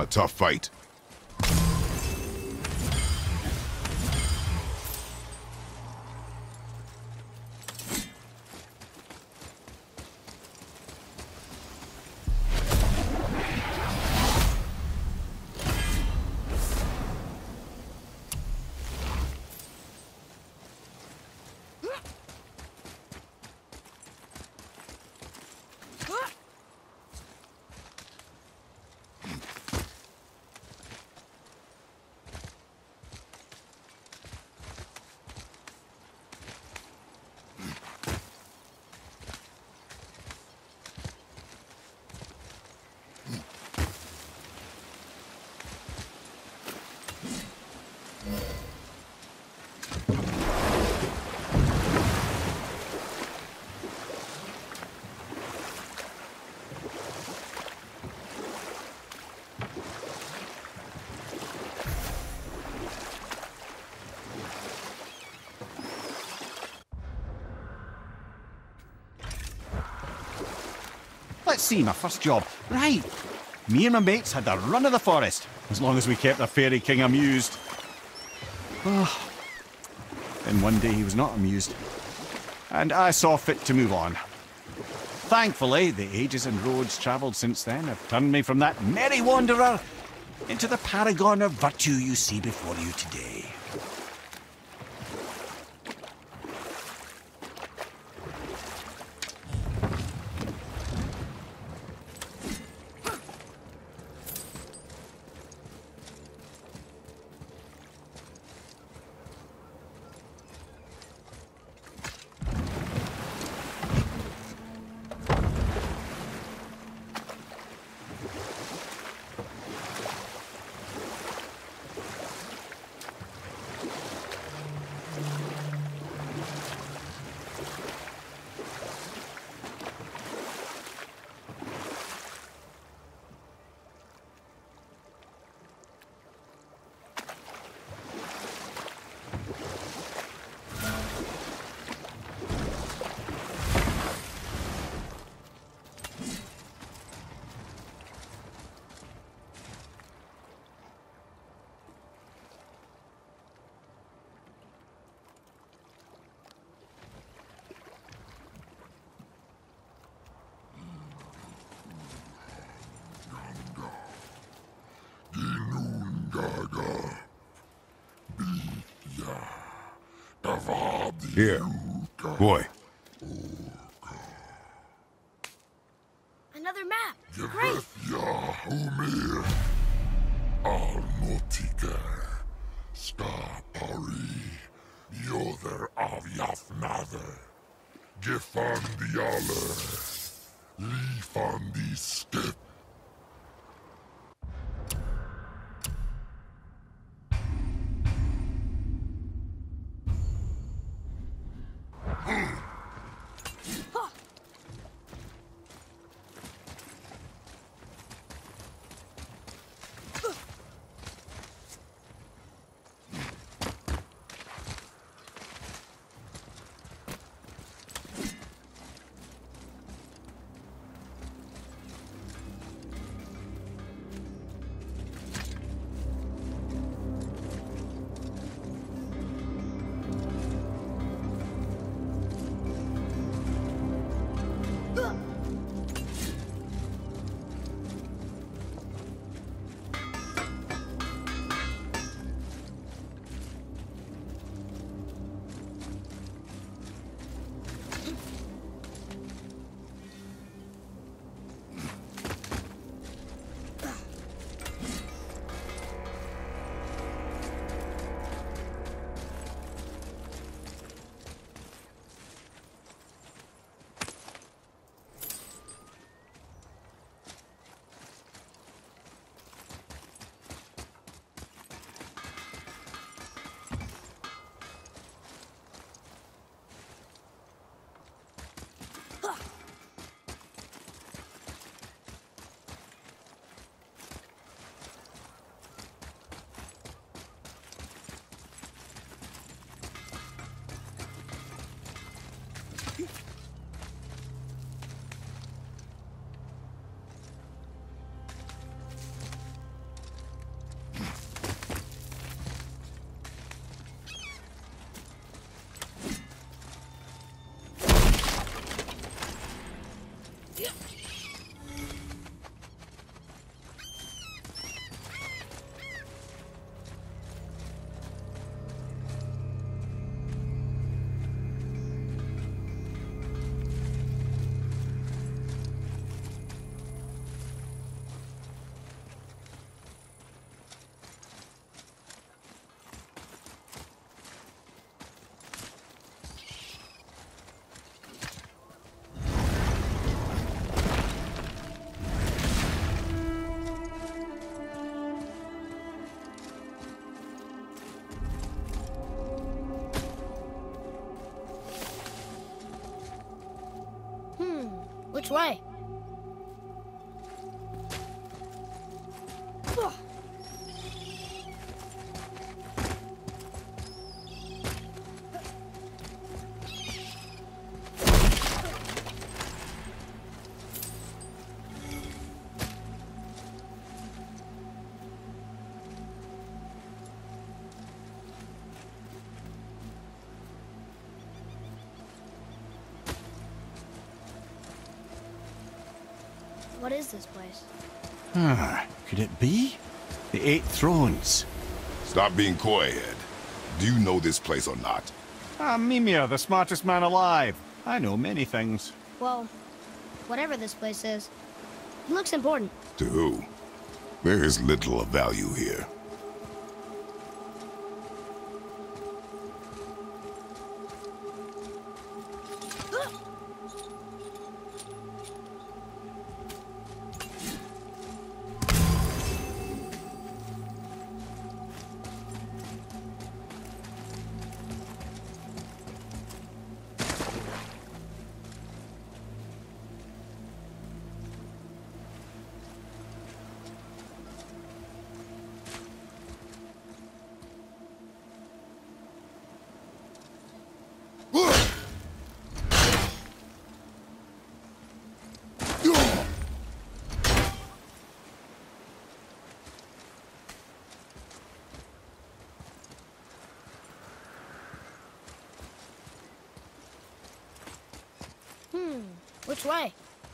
tough fight. Let's see, my first job. Right. Me and my mates had the run of the forest, as long as we kept the fairy king amused. Oh. Then one day he was not amused, and I saw fit to move on. Thankfully, the ages and roads travelled since then have turned me from that merry wanderer into the paragon of virtue you see before you today. Here, boy. Another map. Great. Almotika, Skapari, Yoder av Jafnader, Gefandi alle, Lifandi skip. Which way? Ugh. What is this place? Could it be? The Eight Thrones. Stop being coy-head. Do you know this place or not? Mimir, the smartest man alive. I know many things. Well, whatever this place is, it looks important. To who? There is little of value here. Which way?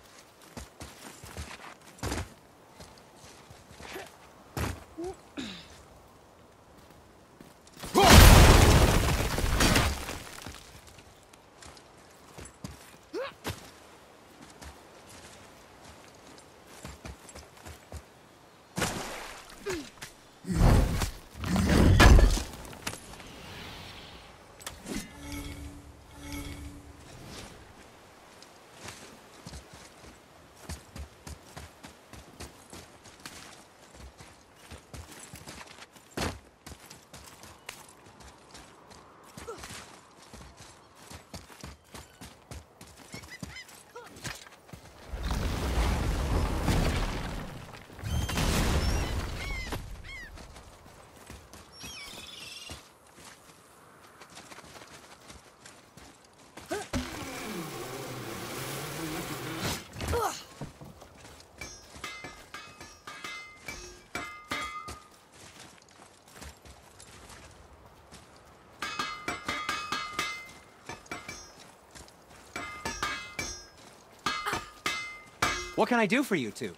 What can I do for you two?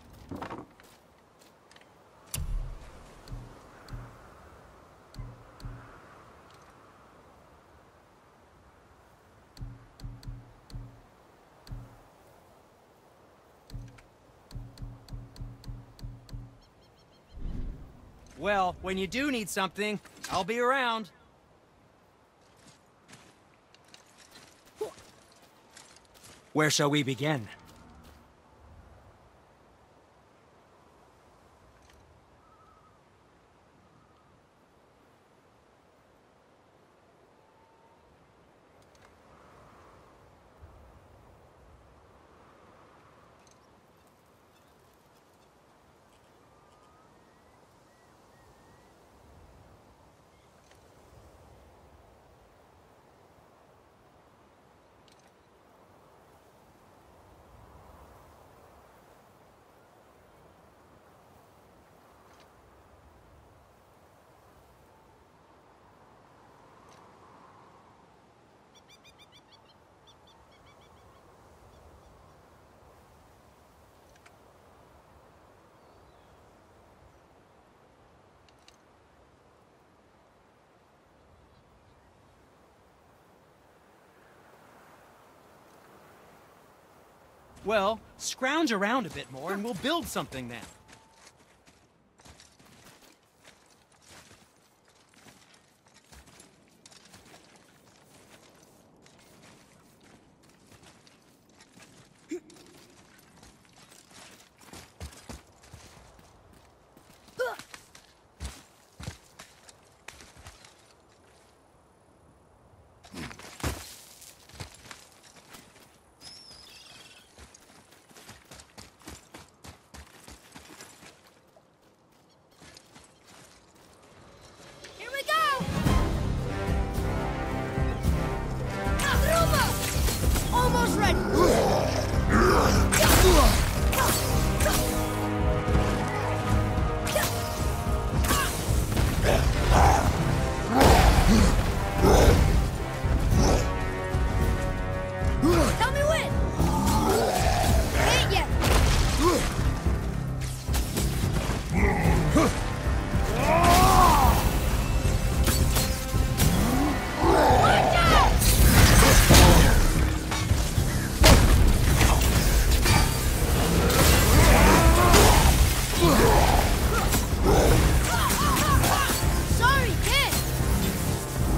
Well, when you do need something, I'll be around. Where shall we begin? Well, scrounge around a bit more and we'll build something then.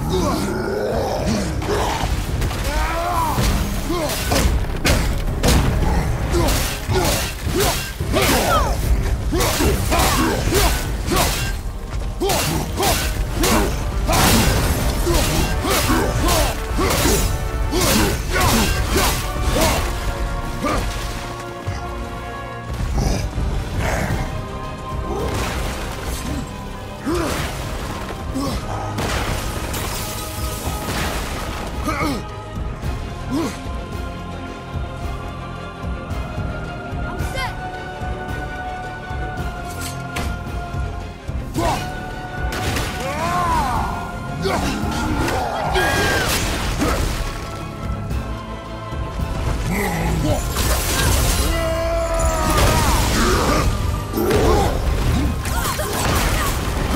I'm set.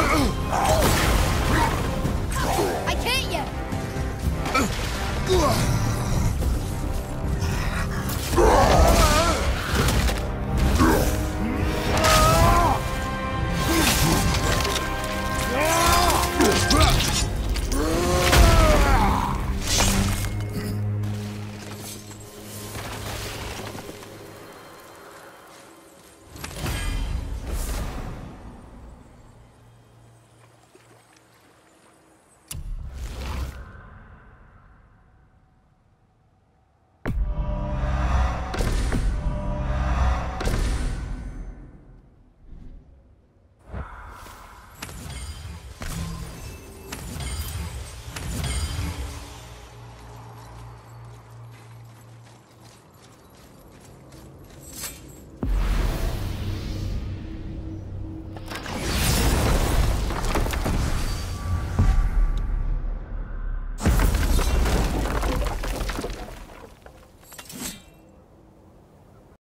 I can't yet.